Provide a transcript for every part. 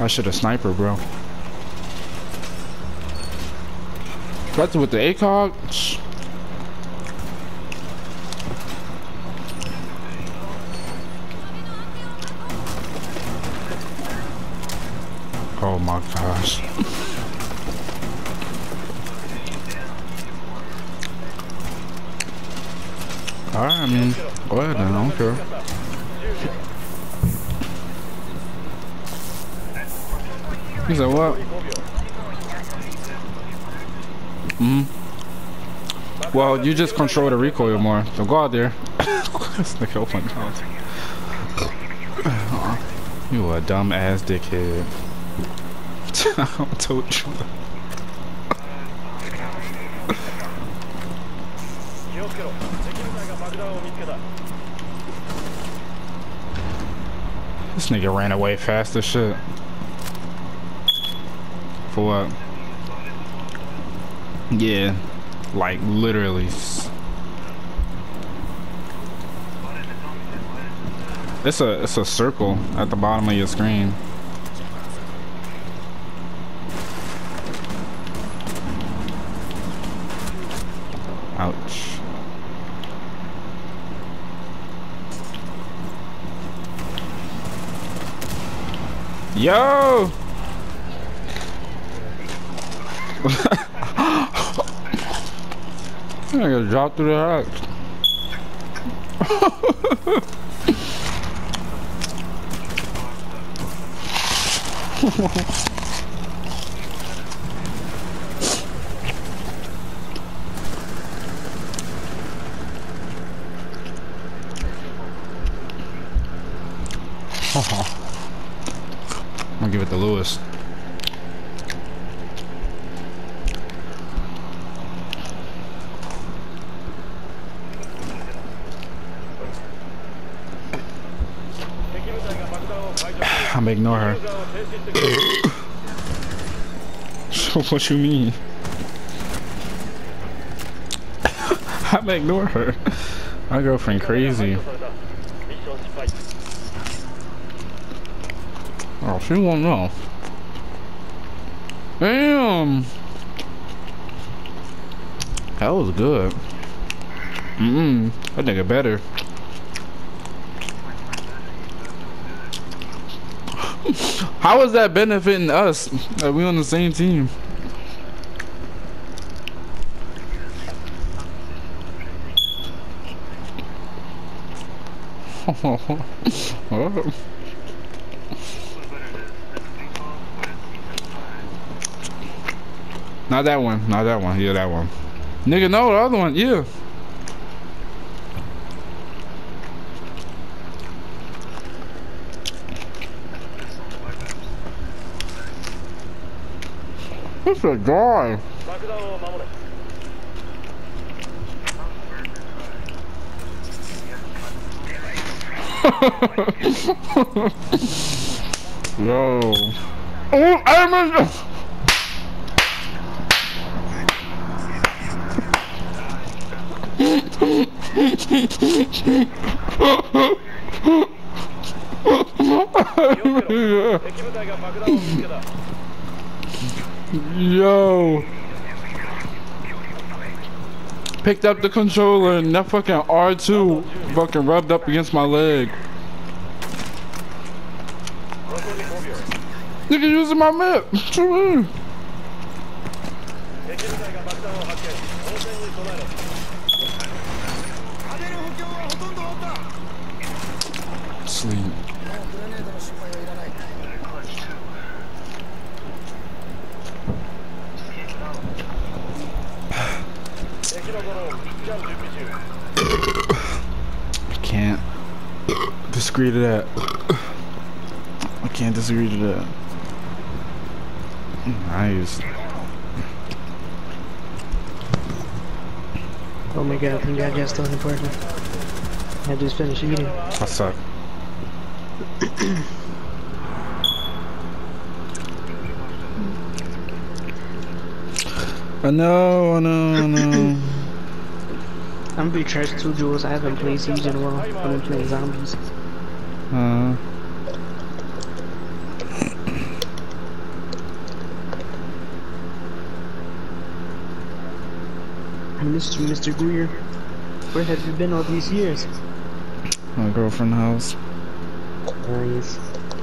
I should have sniper, bro. That's with the ACOG. Oh my gosh. Alright, I mean, go ahead then, I don't care. He said what? Well, you just control the recoil more, so go out there. This nigga open mouth. You a dumb ass dickhead. I told you. This nigga ran away fast as shit. For what? Yeah, like literally. It's a circle at the bottom of your screen. Ouch. Yo! I gotta drop through the hatch. I'm gonna give it to Lewis. I'm gonna ignore her. So what you mean? I'm gonna ignore her. My girlfriend crazy. Oh, she won't know. Damn. That was good. That nigga better. How is that benefiting us? Are we on the same team? Not that one. Not that one. Yeah, that one. Nigga, no, the other one. Yeah. What's a guy? Yo. Oh, I remember. Yo. Picked up the controller and that fucking R2 fucking rubbed up against my leg. Nigga using my map. What you mean? Sleep. I can't disagree to that. I can't disagree to that. Nice. Oh my god, congrats on the partner. I just finished eating. I suck. I know. I'm gonna be trash too, Jules. I haven't played Siege in a while. I've been playing zombies. missed you, Mr. Greer. Where have you been all these years? My girlfriend's house. Nice.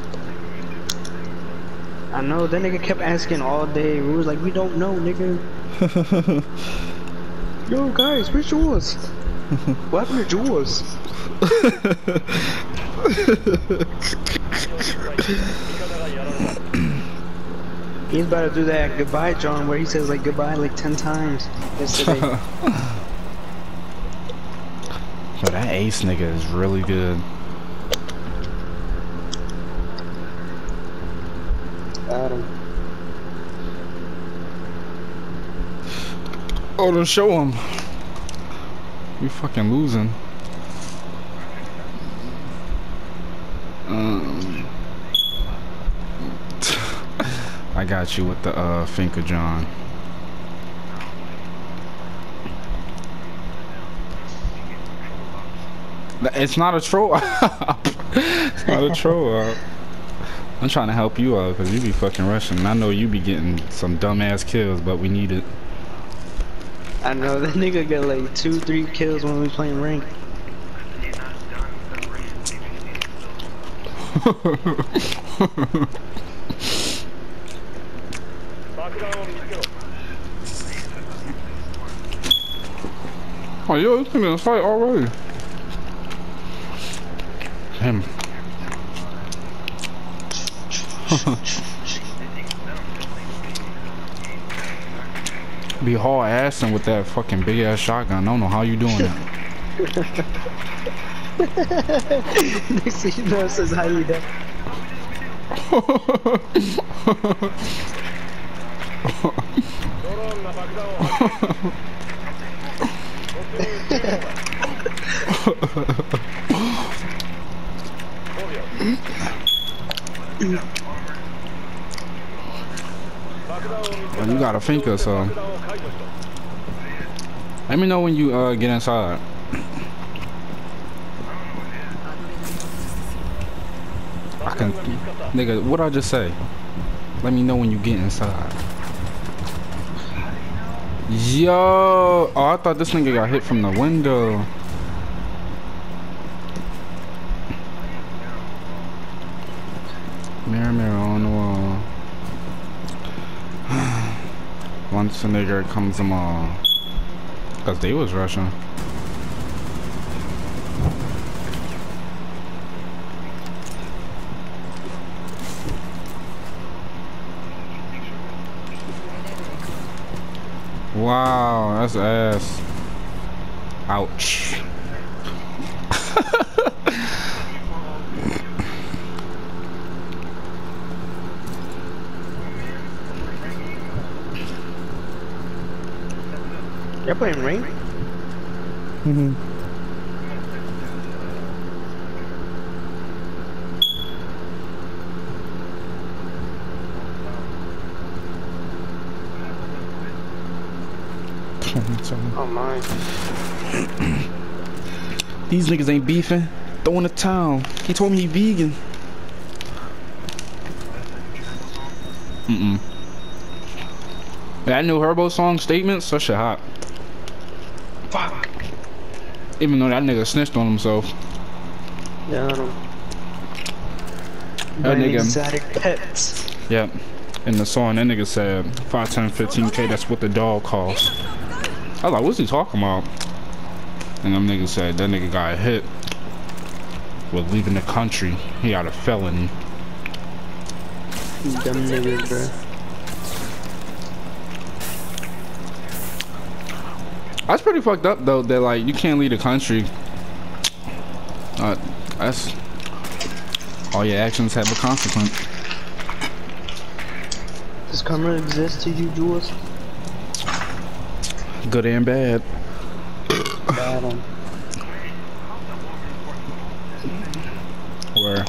I know, that nigga kept asking all day. We was like, we don't know, nigga. Yo, guys, where's Jules? What happened to Jules? He's about to do that goodbye, John, where he says like goodbye like 10 times yesterday. But that Ace nigga is really good. Got him. Oh, then show him. We fucking losing. I got you with the finger, John. It's not a troll. It's not a troll. I'm trying to help you out because you be fucking rushing. I know you be getting some dumbass kills, but we need it. I know that nigga got like 2-3 kills when we was playing rank. Oh, yo, this nigga in a fight already. Him. Be hard assing with that fucking big ass shotgun. I don't know how you doing that. Next thing you know, it says how you done. Well, you got a finger, so let me know when you get inside. I can, nigga. What I just say? Let me know when you get inside. Yo, oh, I thought this nigga got hit from the window. Mirror, mirror on the wall. Once a nigga comes them all. Cause they was rushing. Wow, that's ass. Ouch. You're playing rank? Mm-hmm. Oh my. These niggas ain't beefing. Throwing the town. He told me he vegan. That new Herbo song, Statements, that shit hot. Fuck. Even though that nigga snitched on himself. Yeah, I don't. That nigga. Exotic pets. Yep. In the song, that nigga said 5, 10, 15K, that's what the dog costs. I was like, what's he talking about? And them niggas said that nigga got hit with leaving the country. He got a felony. Dumb niggas, bro. That's pretty fucked up though, that like you can't leave the country. That's all your actions have a consequence. Does karma exist to you, Jules? Good and bad. Bad on. Where?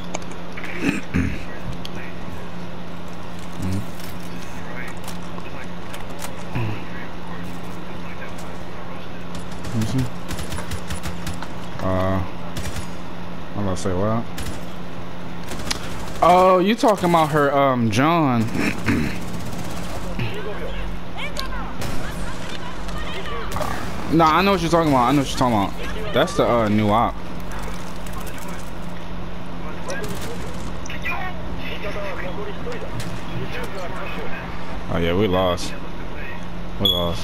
I'm gonna say what? Oh, you talking about her, John? Nah, I know what you're talking about. I know what you're talking about. That's the new op. Oh yeah, we lost. We lost.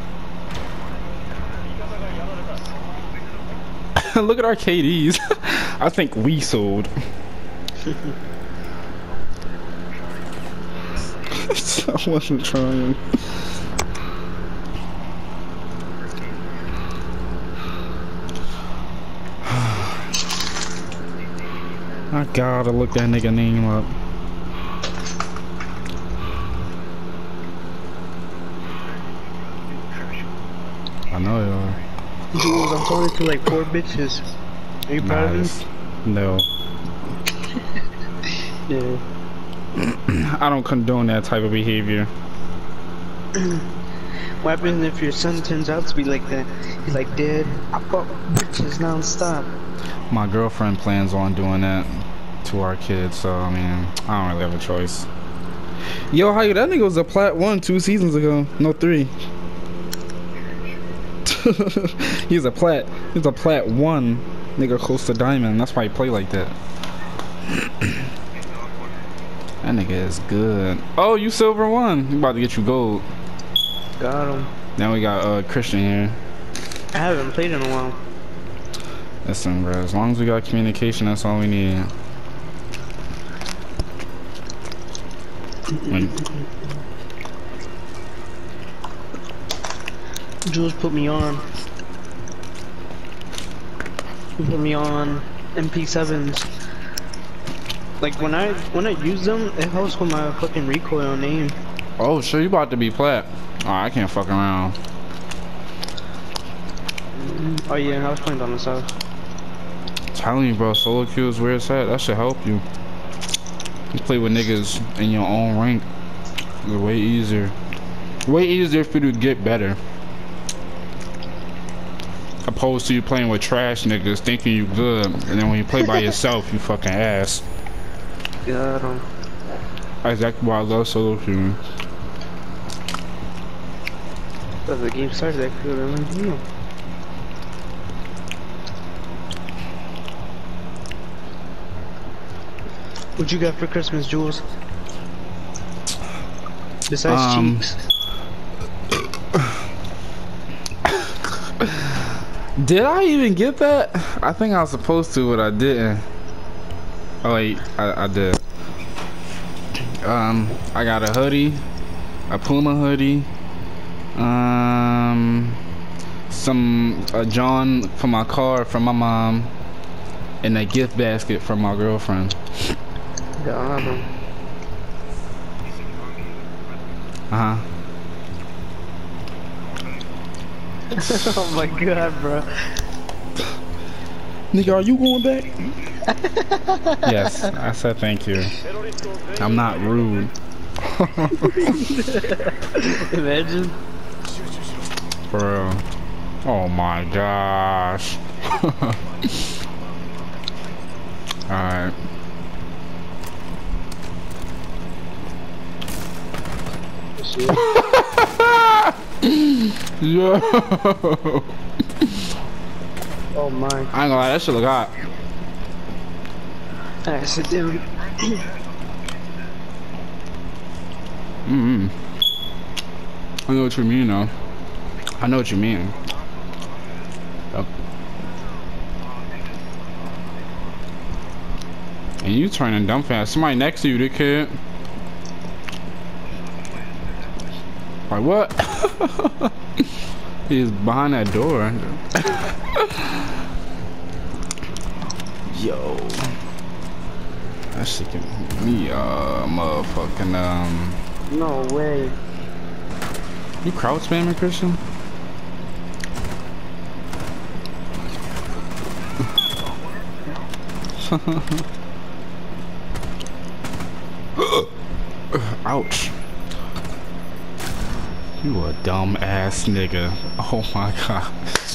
Look at our KDs. I think we sold. I wasn't trying. I gotta look that nigga name up. I know you are. Dude, I'm talking to like 4 bitches. Are you proud of me? No. Yeah. I don't condone that type of behavior. What happens if your son turns out to be like that? He's like, Dad, I fuck bitches non-stop. My girlfriend plans on doing that to our kids, so I mean, I don't really have a choice. Yo, how you? That nigga was a plat 1 2 seasons ago. No, 3. He's a plat 1 nigga close to diamond. That's why he play like that. That nigga is good. Oh, you silver 1. We about to get you gold. Got him. Now we got Christian here. I haven't played in a while. Listen, bro, as long as we got communication, that's all we need. Jules put me on. He put me on MP7s. Like when I use them, it helps with my fucking recoil and aim. Oh, sure, you about to be plat. Oh, I can't fuck around. Oh yeah, I was playing on the south. Telling you, bro, solo queue is where it's at. That should help you. You play with niggas in your own rank. It's way easier. Way easier for you to get better. Opposed to you playing with trash niggas thinking you good, and then when you play by yourself, you fucking ass. Got him. That's exactly why I love solo queuing. But the game started that good, I'm like, yeah. What you got for Christmas, Jules? Besides cheeks. Did I even get that? I think I was supposed to, but I didn't. Oh wait, I did. I got a hoodie, a Puma hoodie, a John for my car from my mom, and a gift basket from my girlfriend. Got him. Uh-huh. Oh my god, bro. Nigga, are you going back? Yes, I said thank you. I'm not rude. Imagine. Bro. Oh my gosh. Alright. Yo. Oh my. I ain't gonna lie, that shit look hot. Alright, sit down. I know what you mean though. I know what you mean. Yep. And you turning dumb fast. Somebody next to you, the kid. Like what? He's behind that door. Yo. That shit can me motherfucking No way. You crowd spamming, Christian? Ouch. You a dumb ass nigga. Oh my god.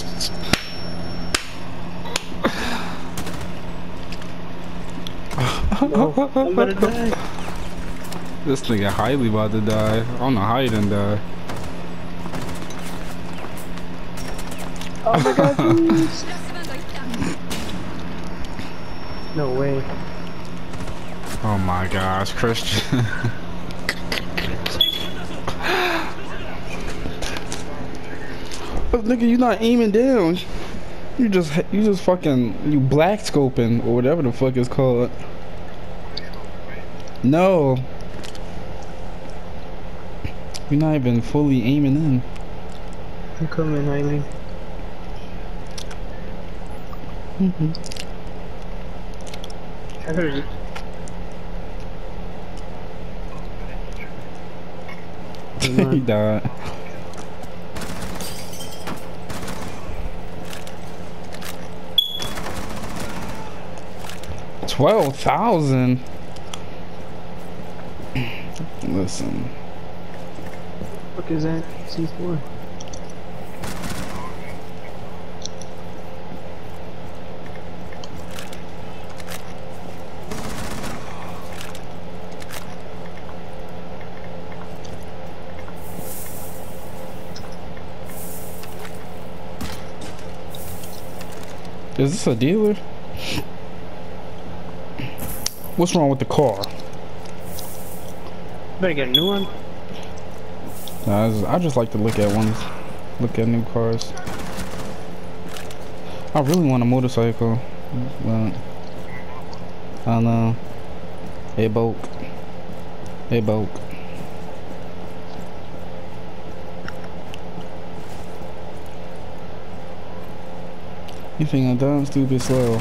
No, I'm about to die. This nigga highly about to die. I don't know how he didn't die. Oh my god, please. No way. Oh my gosh, Christian. But nigga, you not aiming down. You just fucking, you black scoping or whatever the fuck it's called. No. You're not even fully aiming in. I'm coming, Hailey. I heard it. He died. $12,000. Listen. What the fuck is that? C4. Is this a dealer? What's wrong with the car? Better get a new one. Nah, I just like to look at ones. Look at new cars. I really want a motorcycle, but I don't know. It broke. It broke. You think I'm dumb, stupid, slow?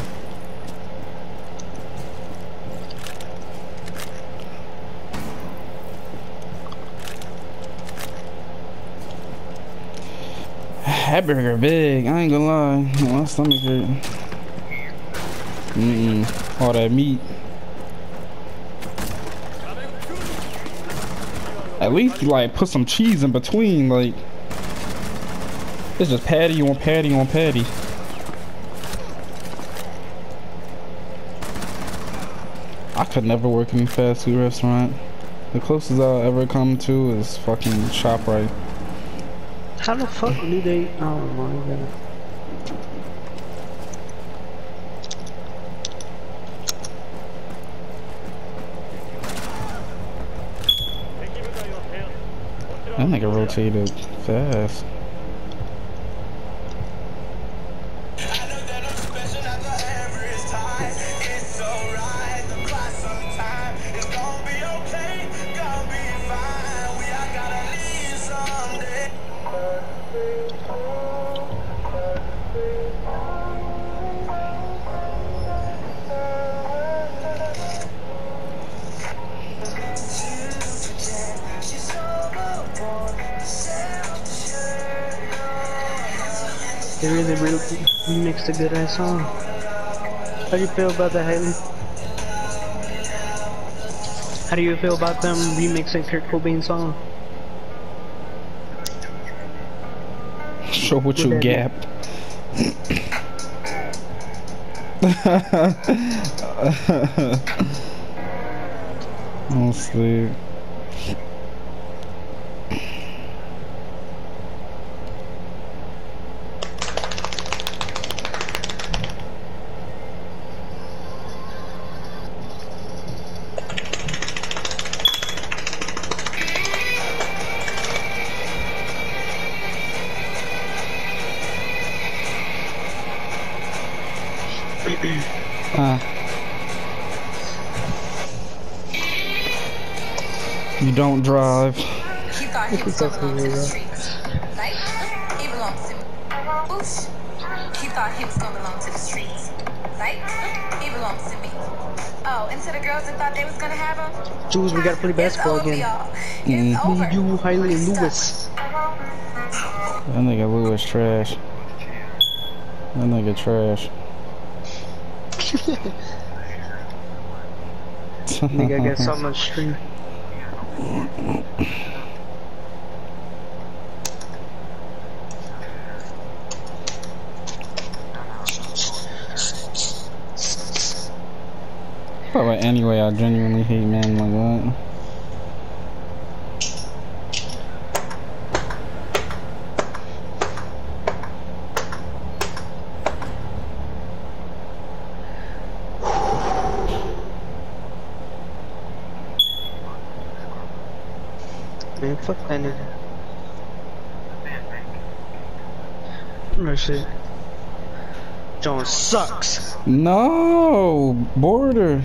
That burger big. I ain't gonna lie. My stomach hurt. All that meat. At least like put some cheese in between. Like it's just patty on patty on patty. I could never work in a fast food restaurant. The closest I'll ever come to is fucking ShopRite. How the fuck do they? Oh my god. That nigga rotated fast. They really remixed a good ass song. How do you feel about that, Hailey? How do you feel about them remixing Kurt Cobain's song? Show what you gap. Honestly. You don't drive. He thought he was going to belong to the streets. Like, he belongs to me. Oops. He thought he was going to belong to the streets. Like, he belongs to me. Oh, and to the girls that thought they was going to have him? Jules, we gotta play basketball again. It's over. You, Hailey, and Lewis. That nigga Lewis trash. That nigga trash. Nigga, I got something on the stream. But anyway, I genuinely hate men like that. Man, fuck that nigga. No shit. John sucks. No, Border.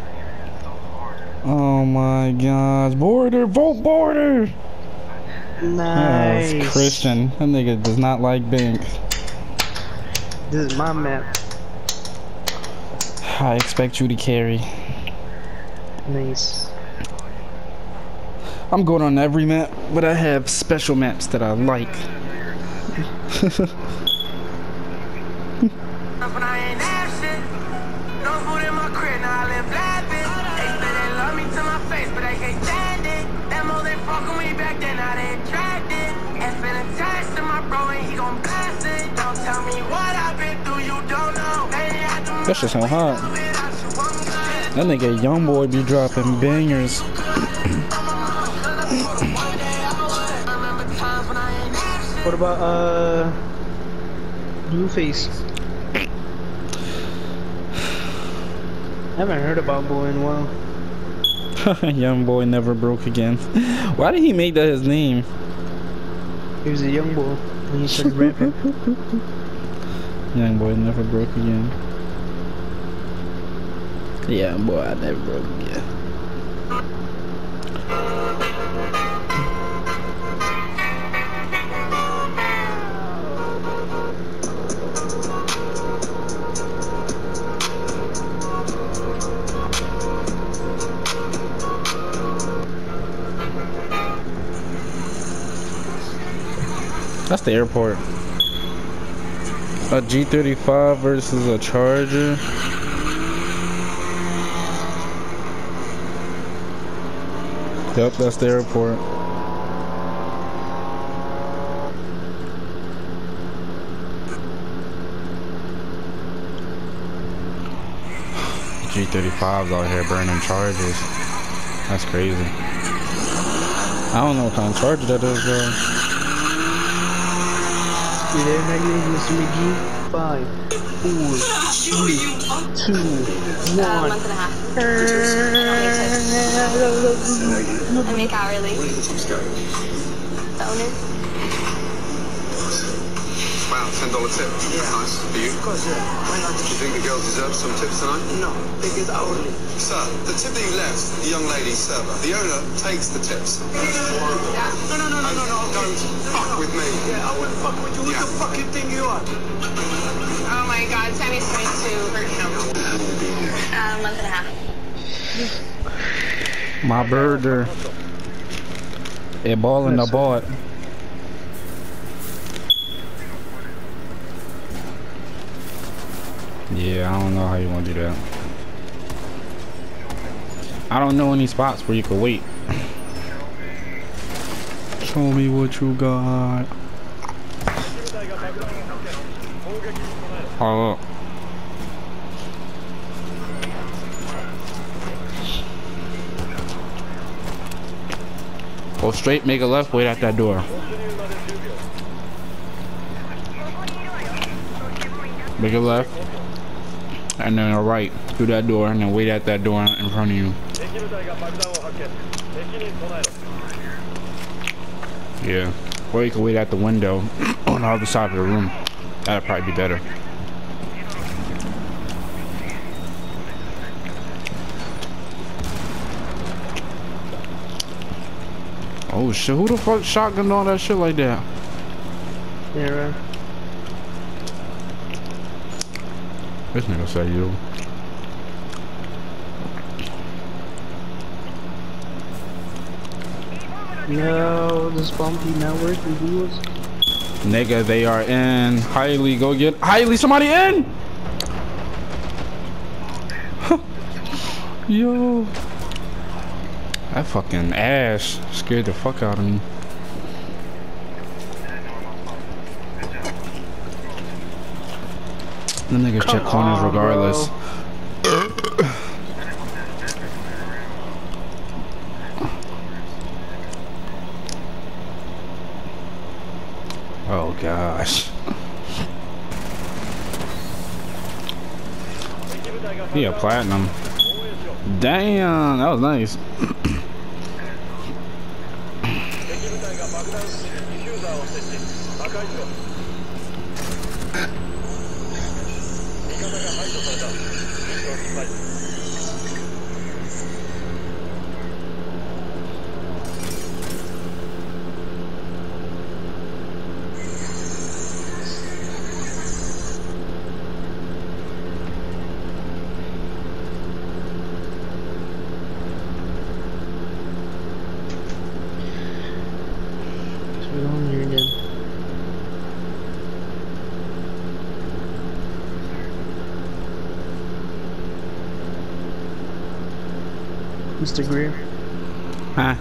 Oh my gosh, Border, vote Border. Nice. Oh, it's Christian. That nigga does not like Banks. This is my map. I expect you to carry. Nice. I'm going on every map, but I have special maps that I like. That's just so hot. That nigga Youngboy be dropping bangers. What about Blueface? I haven't heard about Boy in a while. Youngboy never broke again. Why did he make that his name? He was a young boy when he started rapping. Youngboy never broke again. Yeah, boy, I never broke again. That's the airport. A G35 versus a Charger. Yep, that's the airport. G35s out here burning Chargers. That's crazy. I don't know what kind of Charger that is, though. You there, nigga? Mr. McGee? 5, 4, 3, 2, 1. A month and a half. I make hourly. The owner? Wow, $10 tip. Yeah. Nice. For you? Of course, yeah. Why not? Do you think the girl deserves some tips tonight? No, they get hourly. Sir, the tip that you left, the young lady's server, the owner takes the tips. No. Don't fuck with me. Yeah, I wouldn't fuck with you. Who the fucking thing you are? Oh my god, Sammy's trying to hurt him. A month and a half. My burger. A ball in the board. Yeah, I don't know how you want to do that. I don't know any spots where you can wait. Show me what you got. Hold up. Go straight, make a left, wait at that door. Make a left, and then a right through that door, and then wait at that door in front of you. Yeah, or you can wait at the window on the other side of the room. That'd probably be better. Oh shit, who the fuck shotgunned all that shit like that? Yeah, right. This nigga say you. No, this bumpy not working, dudes. Nigga, they are in. Highly, go get Highly, somebody in! Yo. That fucking ass scared the fuck out of me. The niggas check corners regardless. Oh gosh. Yeah, platinum. Damn, that was nice. We're on here again. Mr. Greer. Huh?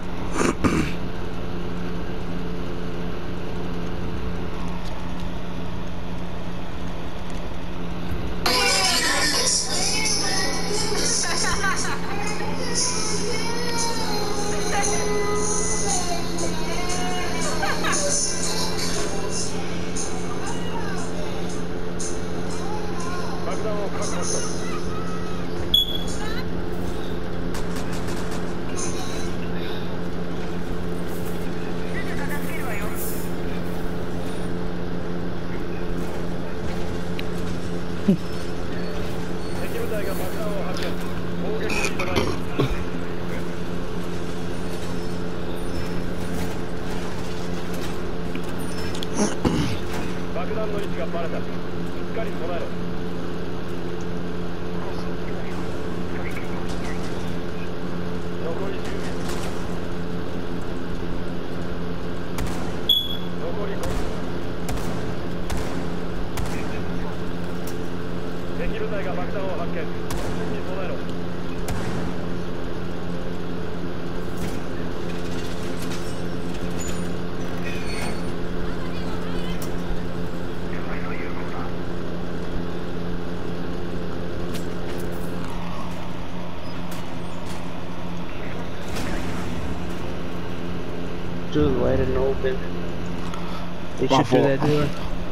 Just let it open. They My should through that fault. door.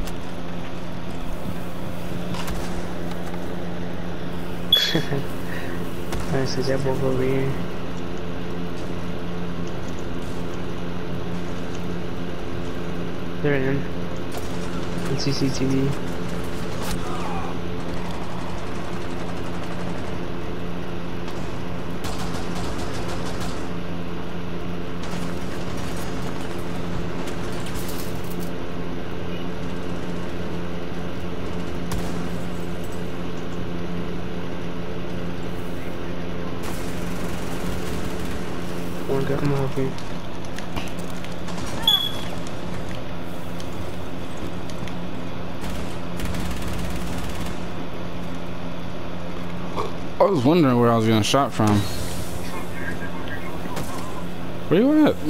Alright, so that both over here. They're in CCTV. One got him off here. I was wondering where I was getting shot from. Where you at?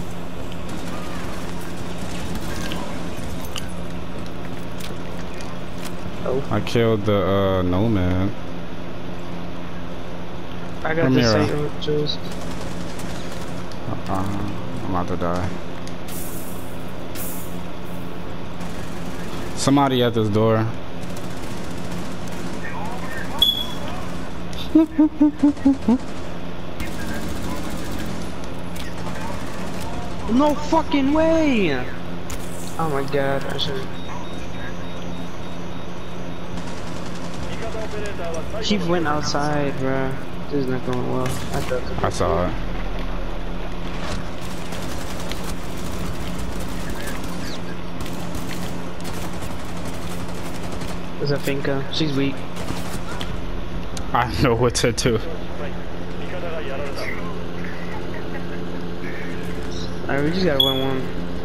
Oh, I killed the nomad. I got Ramiro. the same Jules. I'm about to die. Somebody at this door. No fucking way! Oh my god, I should. She went outside, bruh. This is not going well. I saw it. There's a Finka. She's weak. I know what to do. Alright, we just gotta win one.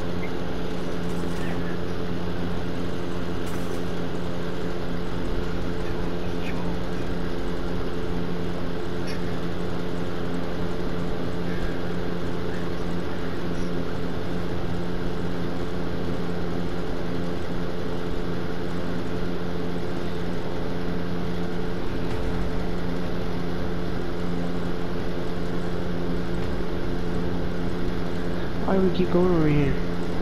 Why do we keep going over here?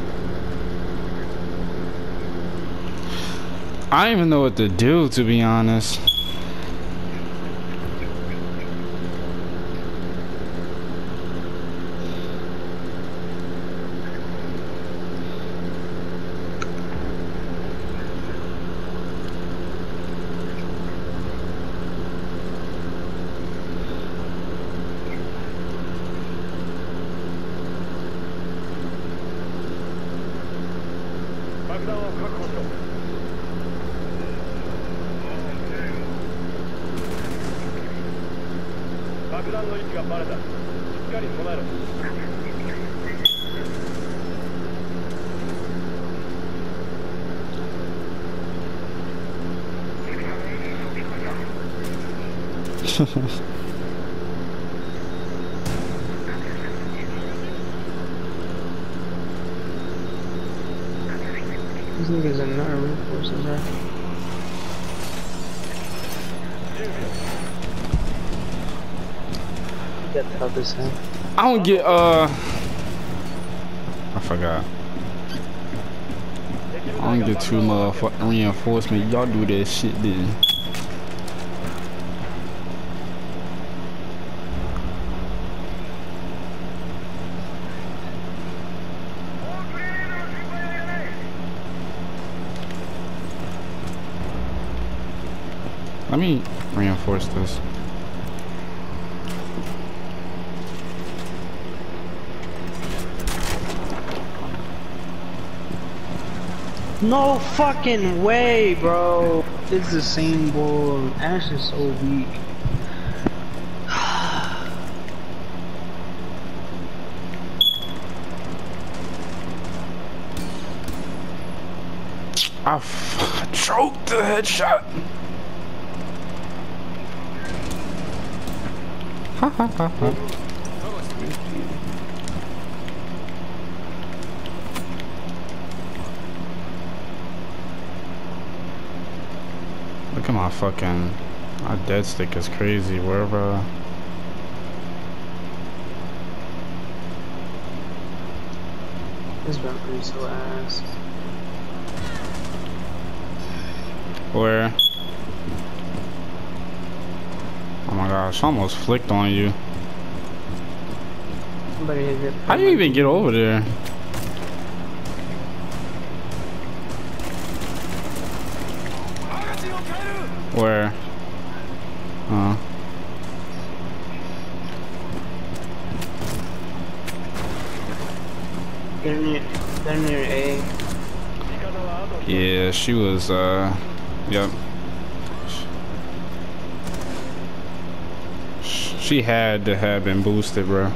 I don't even know what to do, to be honest. These niggas are not reinforcing that. You got tough as hell. I don't get I forgot. I don't get too motherfucking reinforcement. Y'all do that shit then. Let me reinforce this. No fucking way, bro. It's the same ball. Ash is so weak. I choked the headshot. Ha ha ha ha. Look at my fucking, my dead stick is crazy. Wherever. This Valkyrie so ass. Where? Oh my gosh, I almost flicked on you. Somebody hit it. How do you even get over there? Where? They're near A. Yeah, she was, yep. She had to have been boosted, bro.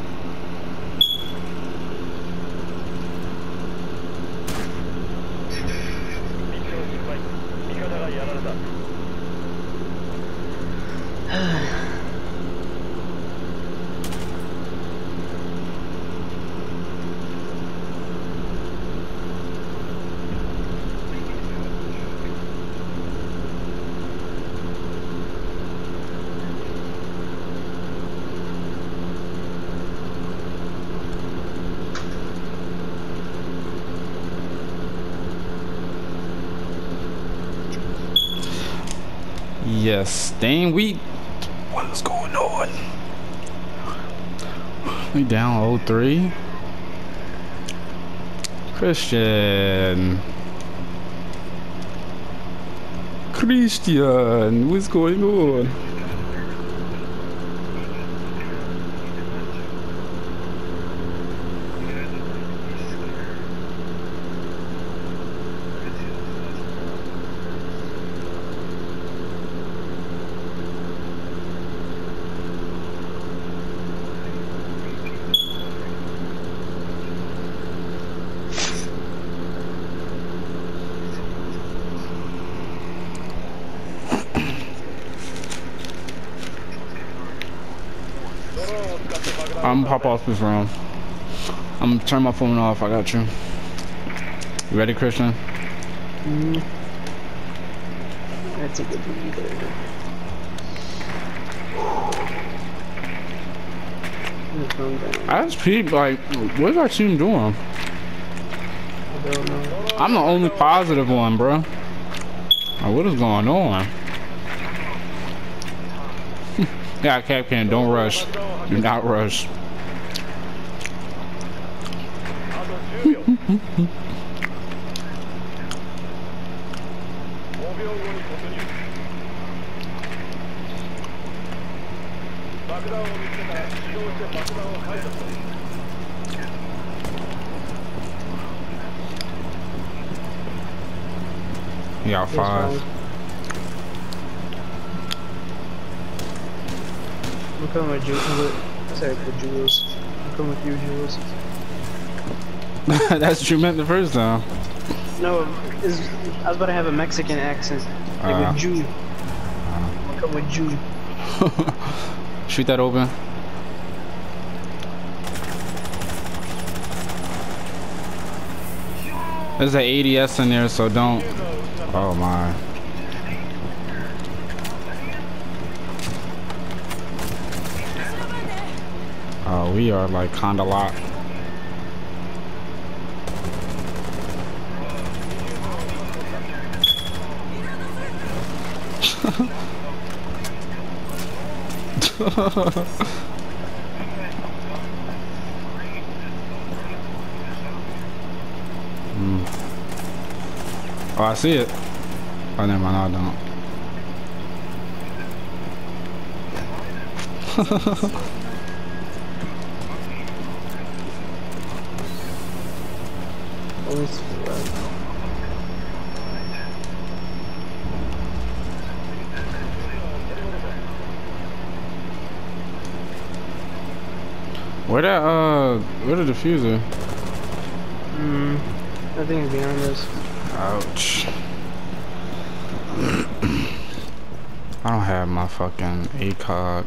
Yes, dang, what is going on? We down 0-3. Christian, what's going on? I'm gonna pop off this round. I'm gonna turn my phone off. I got you. You ready, Christian? That's a good breather. I just peeped, like, what is our team doing? I don't know. I'm the only positive one, bro. Like, what is going on? Yeah, Capcan, don't rush. Do not rush. He got 5. I'm coming with Jules. I said for Jules. I'm coming with you, Jules. That's what you meant the first time. No, I was about to have a Mexican accent. Like with Jew. I'm coming with Jew. Shoot that open. There's an ADS in there, so don't. Oh my. Oh, we are like kinda locked. Oh, I see it. Oh, never mind, I don't. Where the diffuser? I think it's behind us. Ouch. I don't have my fucking ACOG.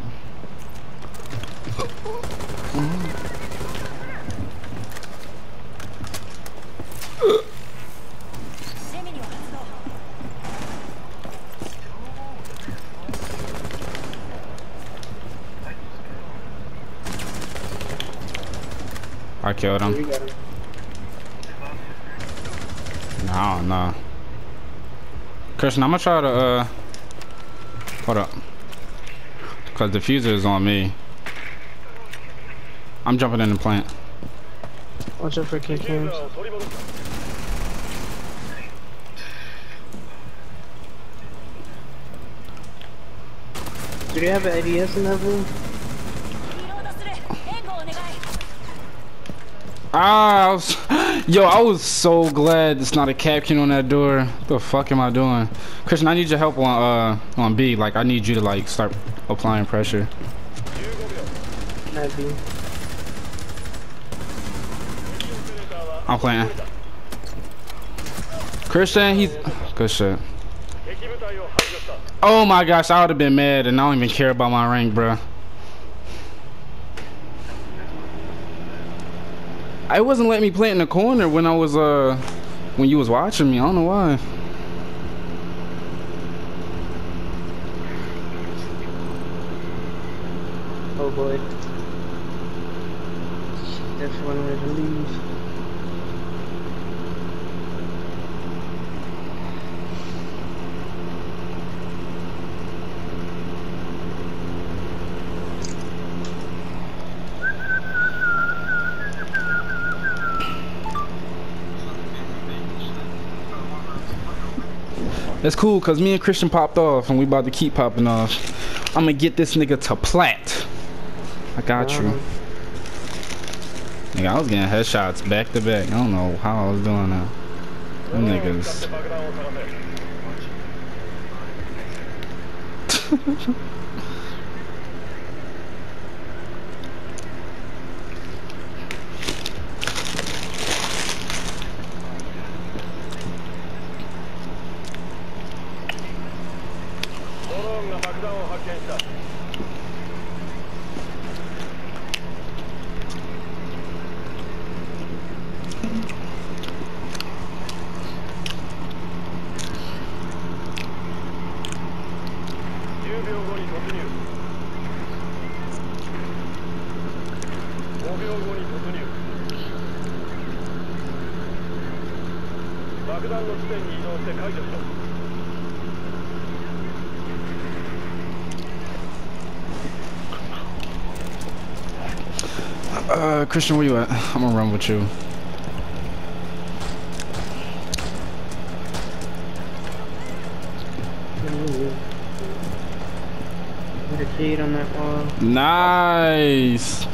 I killed him. No, no. Christian, I'm gonna try to, hold up. Cause the diffuser is on me. I'm jumping in the plant. Watch out for kick cams. Do you have an ADS in that room? Ah, I was so glad it's not a caption on that door. What the fuck am I doing? Christian, I need your help on B. Like, I need you to like start applying pressure. Not B. I'm playing. Christian, he's good shit. Oh my gosh, I would have been mad, and I don't even care about my rank, bro. I wasn't letting me play in the corner when I was when you was watching me. I don't know why. Oh boy. That's one way to leave. That's cool, cause me and Christian popped off, and we about to keep popping off. I'm gonna get this nigga to plat. I got you. Nigga, I was getting headshots back to back. I don't know how I was doing that. Them niggas. Christian, where you at? I'm gonna run with you. Put a kid on that wall. Nice.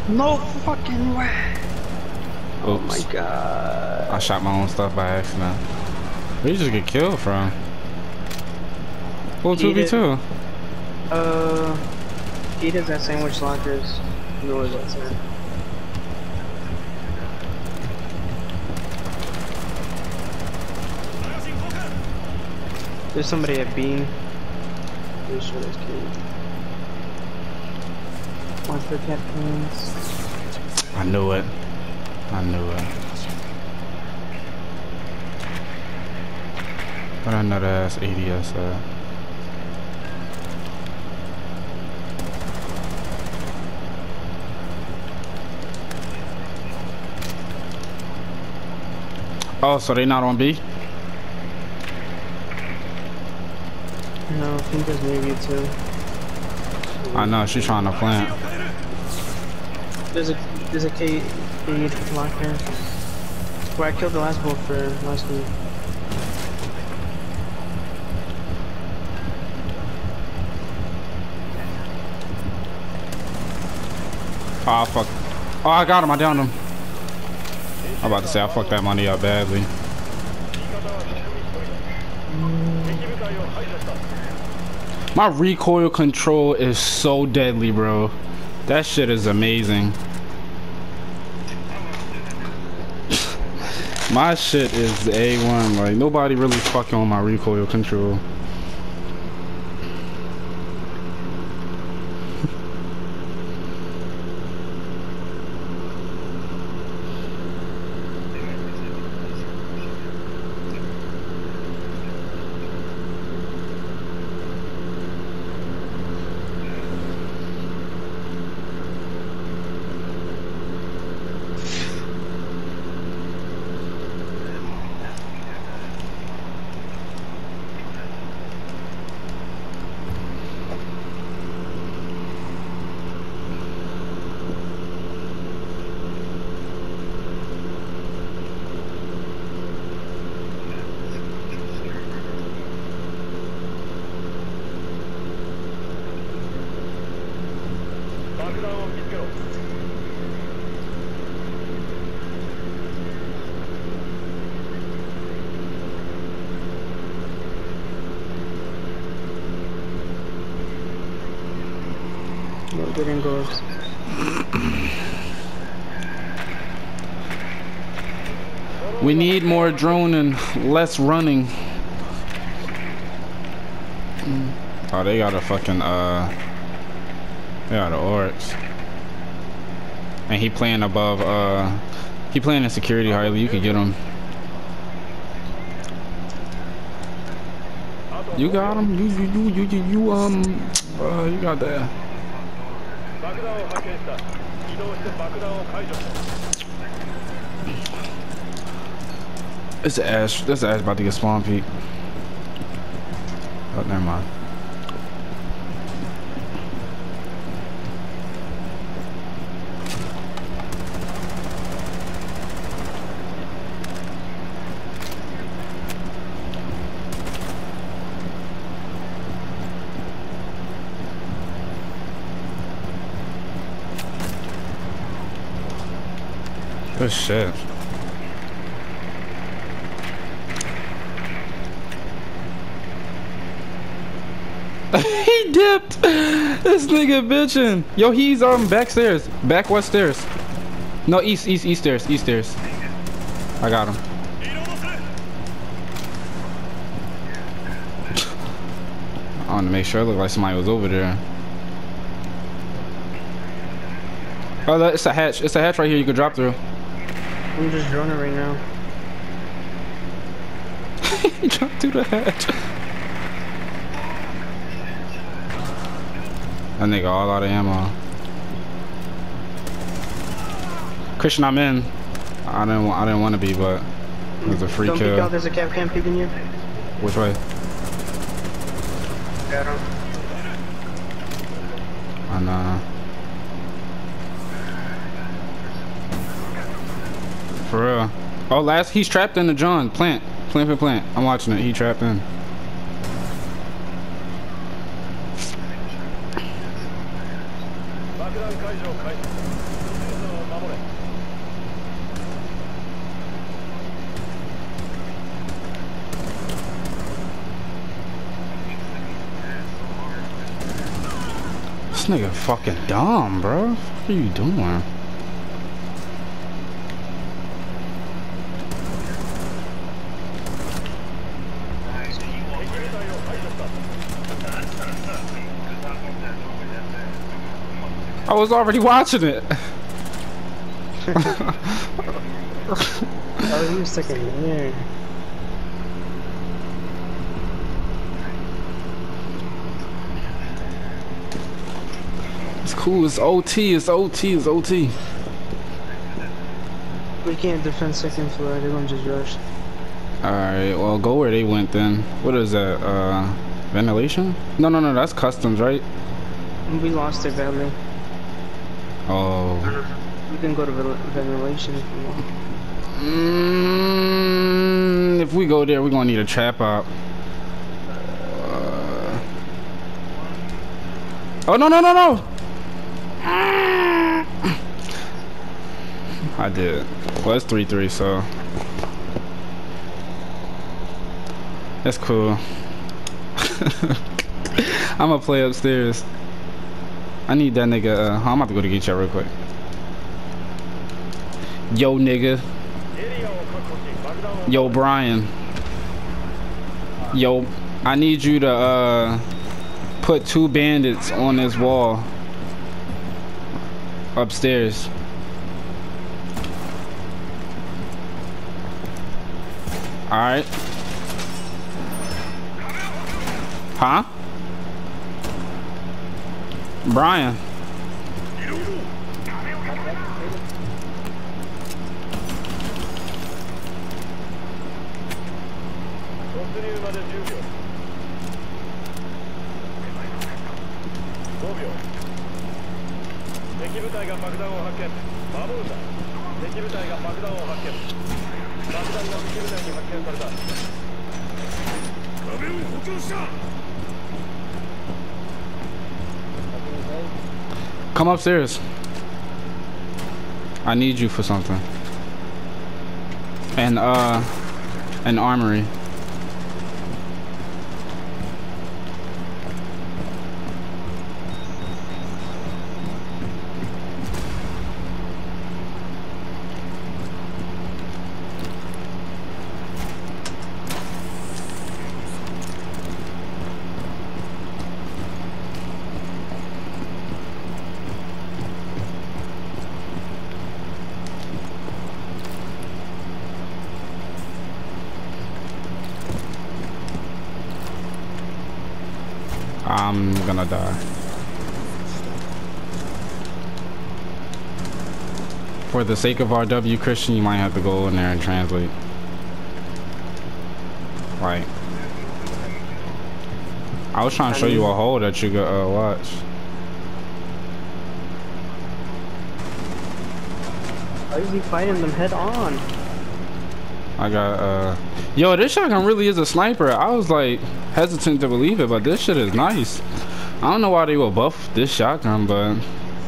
No fucking way. Oh Oops. my god. I shot my own stuff by accident. Where you just get killed from? Well, 2v2. He does that sandwich lockers. No, is that sir? There's somebody at B. Pretty sure there's kid. Watch for captains. I knew it. I knew it. But I know that's ADS at. Oh, so they not on B? No, I think there's maybe two. I know, she's trying to plant. There's a K locker. Where I killed the last bull for last week. Oh, fuck. Oh, I got him. I downed him. I'm about to say I fucked that money up badly. My recoil control is so deadly, bro. That shit is amazing. My shit is A1. Like, nobody really fucking on my recoil control. No good angles. We need more drone and less running. Oh, they got a fucking, they got an Oryx. And he playing above, he playing in security hardly. You could get him. You got him. You got that. It's Ash. This Ash about to get spawn peak. Oh, never mind. Good shit. He dipped. This nigga bitching. Yo, he's back stairs. Back west stairs. No, east stairs. East stairs. I got him. I want to make sure it looked like somebody was over there. Oh, it's a hatch. It's a hatch right here. You could drop through. I'm just droning right now. He dropped through the hatch. That nigga all out of ammo. Christian, I'm in. I didn't want to be, but it was a free Don't kill. peek out. There's a cap cam peeking you. Which way? Got him. I know. For real. Oh, he's trapped in the John. Plant. I'm watching it. He trapped in. This nigga fucking dumb, bro. What are you doing? I was already watching it. Oh, he was stuck in there. It's cool. It's OT. It's OT. It's OT. We can't defend second floor. They're gonna just rush. Alright, well, go where they went then. What is that? Ventilation? No, that's customs, right? We lost it badly. Oh. We can go to ventilation if you want. If we go there, we're gonna need a trap out. Oh, no! I did. Well, it's 3-3, so that's cool. I'm gonna play upstairs. I need that nigga. I'm about to go to get you real quick. Yo, nigga. Yo, Brian. Yo, I need you to put 2 bandits on this wall upstairs. Alright. Huh? Brian. Come upstairs. I need you for something. And an armory. I'm gonna die. For the sake of RW, Christian, you might have to go in there and translate. Right. I was trying to show you a hole that you could watch. Why is he fighting them head on? I got yo, this shotgun really is a sniper. I was like hesitant to believe it, but this shit is nice. I don't know why they will buff this shotgun, but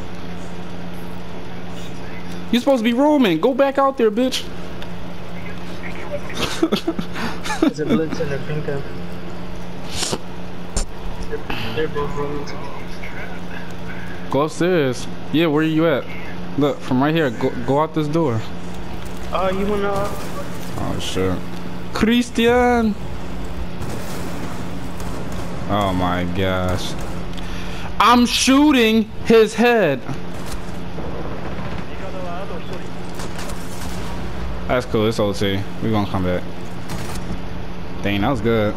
you're supposed to be roaming. Go back out there, bitch. There's a blitz and a pinka. They're both rolling. Go upstairs. Yeah, where are you at? Look, from right here. Go out this door. Oh, you wanna? Oh shit. Christian! Oh my gosh. I'm shooting his head. That's cool, it's OT. We're gonna come back. Dang, that was good.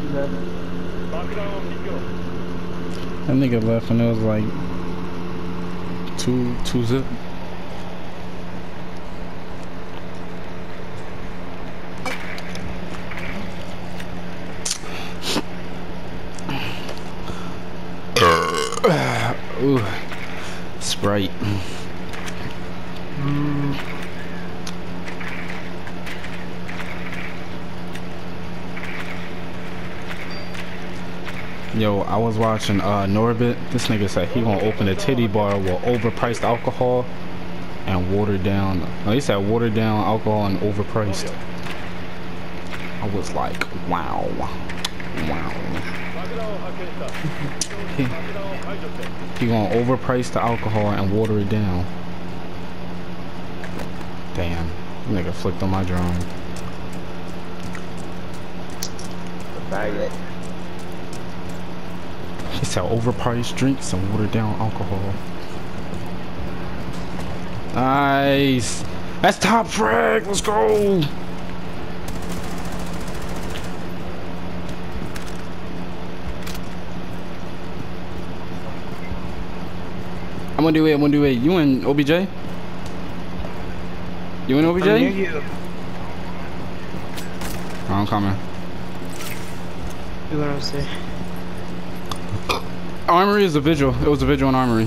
left. That nigga left and it was like two zip. Ooh, Sprite. Yo, I was watching Norbit. This nigga said he gonna open a titty bar with overpriced alcohol and watered down. No, he said watered down alcohol and overpriced. I was like, wow, wow. He gonna overprice the alcohol and water it down. Damn, nigga flicked on my drone. He said overpriced drinks and watered down alcohol. Nice. That's top frag. Let's go. I'm gonna do it. You in OBJ? You in OBJ? I'm near you. I'm coming. You gonna say? Armory is a vigil. It was a vigil in Armory.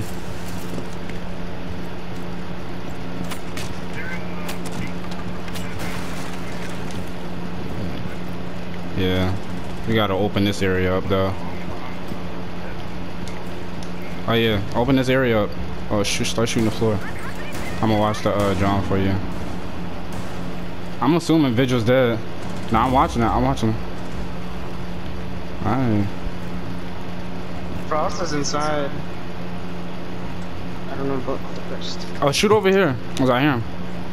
Yeah. We gotta open this area up though. Oh yeah, open this area up. Oh, start shooting the floor. I'm gonna watch the drone for you. I'm assuming Vigil's dead. Nah, I'm watching it. Alright. Frost is inside. I don't know about the rest. Oh, shoot over here. Was I hear him?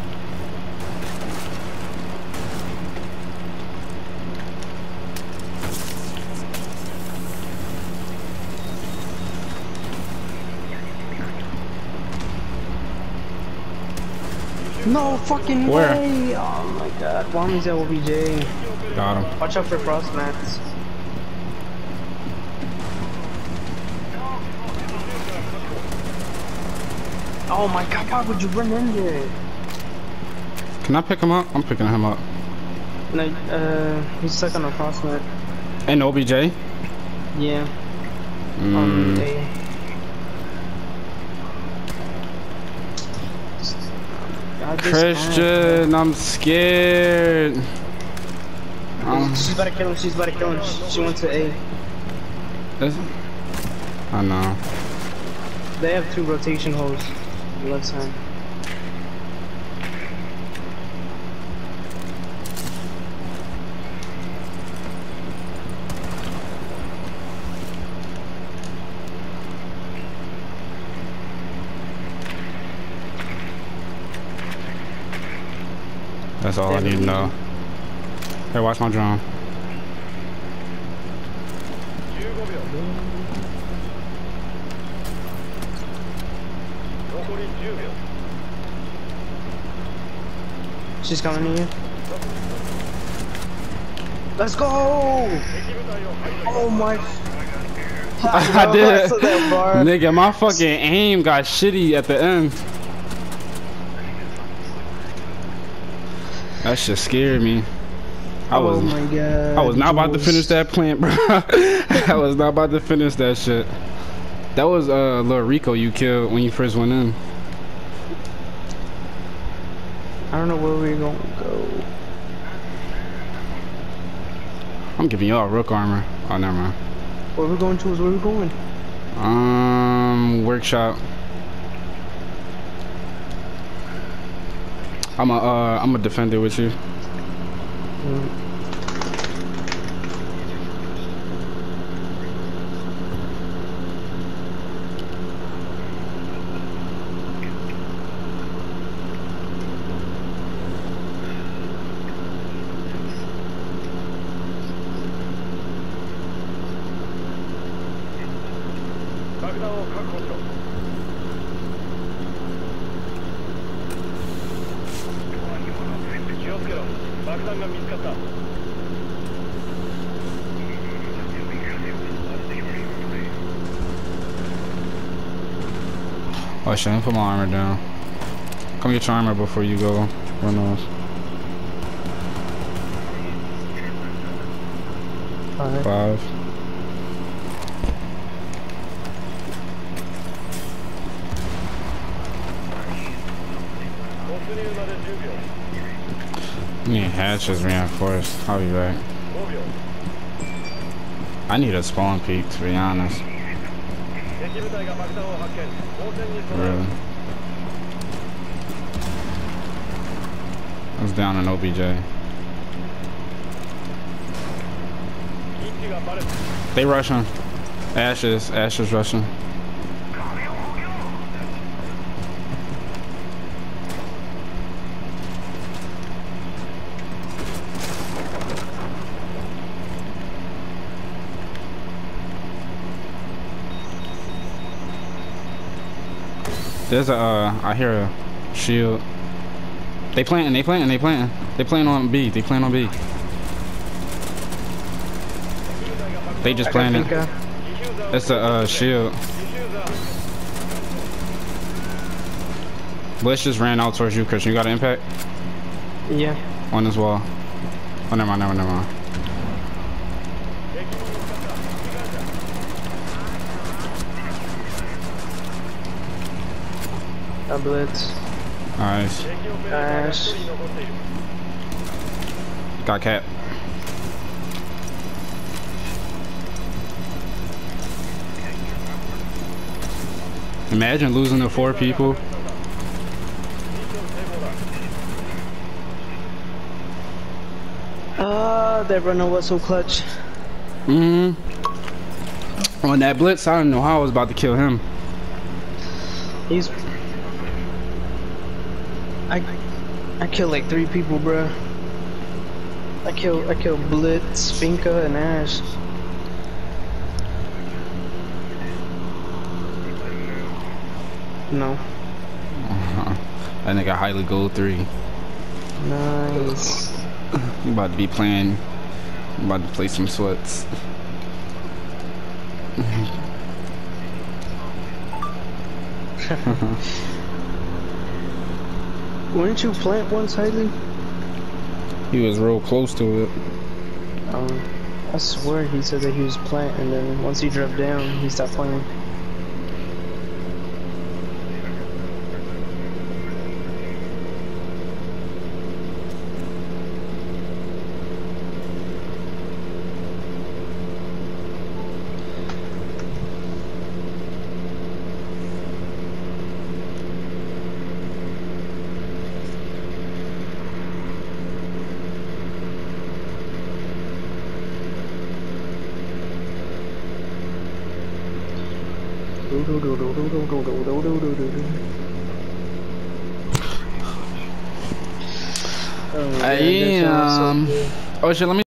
No fucking Where? way! Oh my god. Wami's at OBJ. Got him. Watch out for frost mats. Oh my god, why would you run in there? Can I pick him up? I'm picking him up. Like, he's stuck on a frost mat. And OBJ? Yeah. Mm. Christian, I'm scared. She's about to kill him, she's about to kill him. She went to A. I know. They have 2 rotation holes on the left side. That's all I need to know. Hey, watch my drone. She's coming to you. Let's go! Oh my. I did. That Nigga, my fucking aim got shitty at the end. That shit scared me. Oh my god. I was not about to finish that plant, bro. I was not about to finish that shit. That was Lil Rico you killed when you first went in. I don't know where we're gonna go. I'm giving y'all Rook armor. Oh, never mind. Where we going to is where we going. Workshop. I'm a defender with you. Oh shit, let me put my armor down. Come get your armor before you go. Run those. Alright. 5. Need hatches reinforced. I'll be back. I need a spawn peak, to be honest. Really. I was down in OBJ. They rushing. Ashes rushing. There's a, I hear a shield. They planting. They playing on B. They playing on B. They just planting. It's a shield. Blitz just ran out towards you, Christian. You got an impact? Yeah. On this wall. Oh, never mind. A blitz. Nice. Nice. Got cap. Imagine losing to 4 people. That runner was so clutch. On that blitz, I don't know how I was about to kill him. He's. I killed like 3 people, bruh. I killed Blitz, Finka, and Ash. No. That nigga highly gold 3. Nice. You about to be playing. I'm about to play some sweats. Weren't you plant once, Hailey? He was real close to it. I swear he said that he was plant, and then once he dropped down, he stopped playing. Oh shit, let me